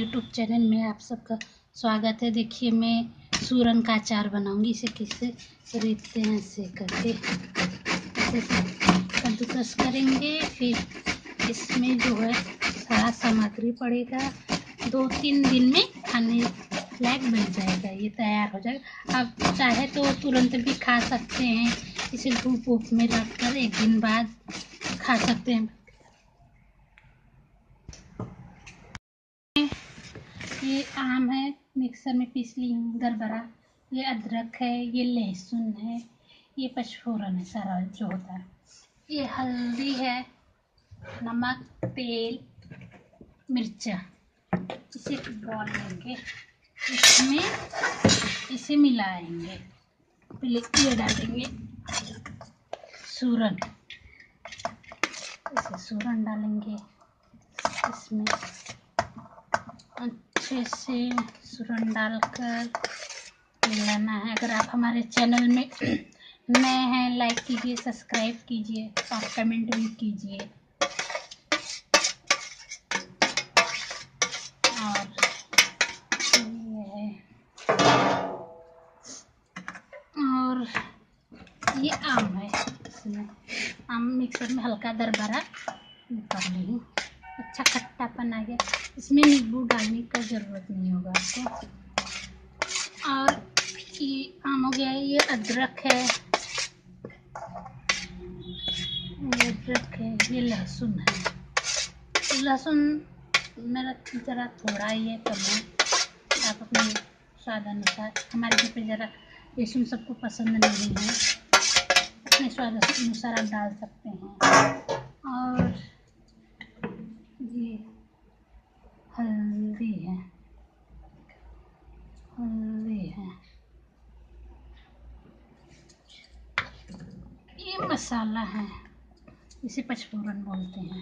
YouTube channel में आप सबका स्वागत है। देखिए मैं सूरन का अचार बनाऊंगी। इसे किससे खरीदते हैं ऐसे करके ऐसे कद्दूकस करेंगे। फिर इसमें जो है सारा सामग्री पड़ेगा। 2-3 दिन में खाने लायक बन जाएगा, ये तैयार हो जाएगा। आप चाहे तो तुरंत भी खा सकते हैं, इसे धूप में रख कर 1 दिन बाद खा सकते हैं। ये आम है, मिक्सर में पीस ली हूँ दरदरा। ये अदरक है, ये लहसुन है, ये पचफोरन है, सारा जो होता है। ये हल्दी है, नमक, तेल, मिर्चा। इसे बॉल लेंगे, इसमें इसे मिलाएंगे। पहले ये डालेंगे सूरन, इसे सूरन डालेंगे इसमें। अच्छे से सूरन डालकर मिलाना है। अगर आप हमारे चैनल में नए हैं, लाइक कीजिए, सब्सक्राइब कीजिए और कमेंट भी कीजिए। और ये आम है, इसमें आम मिक्सर में हल्का दरदरा कर ली हूँ। अच्छा खट्टापन आ गया। इसमें नींबू डालने का ज़रूरत नहीं होगा आपको। और ये आम हो गया। ये अदरक है, ये लहसुन है। लहसुन मेरा ज़रा थोड़ा ही है, कम है। आप अपने स्वाद अनुसार, हमारे घर पे ज़रा लहसुन सबको पसंद नहीं है, अपने स्वाद अनुसार आप डाल सकते हैं। और ये हल्दी है, ये मसाला है, इसे पचफोरन बोलते हैं।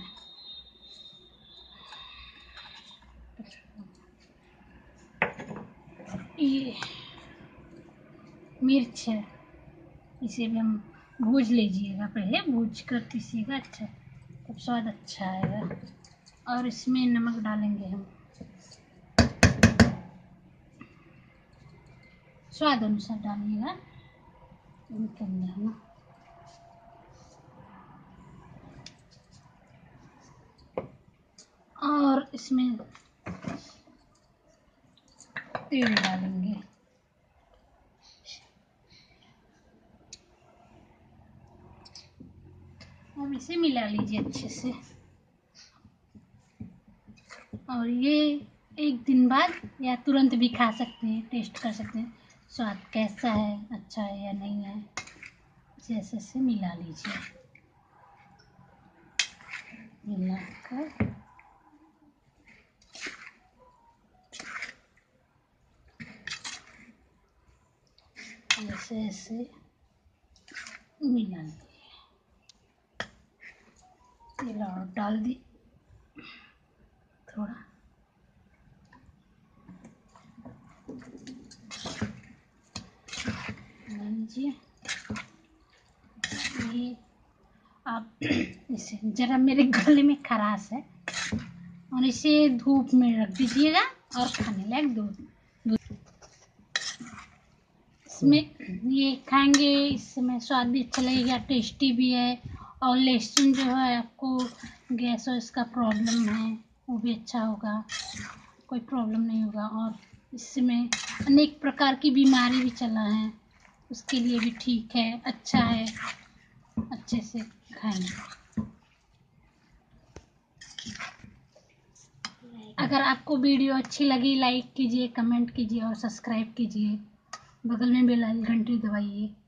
ये मिर्च है, इसे भी हम भूज लीजिएगा, पहले भूज कर पीसिएगा, अच्छा तब स्वाद अच्छा आएगा। और इसमें नमक डालेंगे हम स्वाद अनुसार डालिएगा इनके अंदर ना। और इसमें तेल डालेंगे। अब इसे मिला लीजिए अच्छे से। और ये 1 दिन बाद या तुरंत भी खा सकते हैं, टेस्ट कर सकते हैं स्वाद कैसा है, अच्छा है या नहीं है। जैसे से मिला लीजिए, मिलाकर ऐसे ऐसे मिला लीजिए। तेल और डाल दी थोड़ा, लीजिए। ये आप इसे जरा, मेरे गले में खराश है, और इसे धूप में रख दीजिएगा और खाने लायक दूध इसमें ये खाएंगे। इसमें स्वाद भी अच्छा लगेगा, टेस्टी भी है। और लहसुन जो है, आपको गैस और इसका प्रॉब्लम है वो भी अच्छा होगा, कोई प्रॉब्लम नहीं होगा। और इसमें अनेक प्रकार की बीमारी भी चला है, उसके लिए भी ठीक है, अच्छा है, अच्छे से खाएंगे। अगर आपको वीडियो अच्छी लगी, लाइक कीजिए, कमेंट कीजिए और सब्सक्राइब कीजिए। बगल में बेल आइकन घंटी दबाइए।